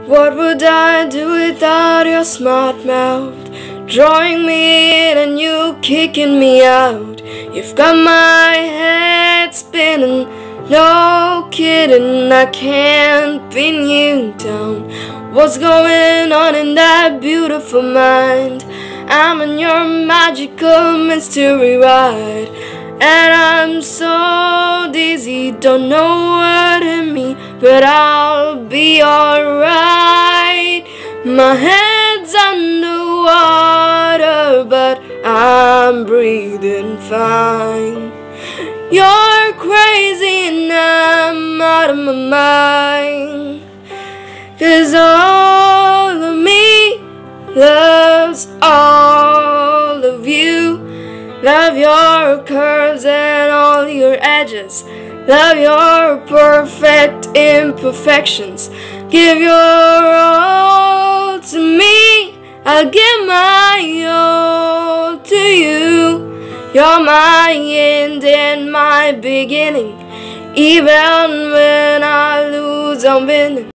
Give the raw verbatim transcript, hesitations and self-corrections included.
What would I do without your smart mouth? Drawing me in and you kicking me out. You've got my head spinning, no kidding, I can't pin you down. What's going on in that beautiful mind? I'm on your magical mystery ride, and I'm so dizzy, don't know what hit me, but I'll be alright. My head's underwater, but I'm breathing fine. You're crazy and I'm out of my mind, 'cause all of me loves all of you. Love your curves and all your edges. Love your perfect imperfections. Give your all to me, I'll give my all to you. You're my end and my beginning. Even when I lose, I'm winning.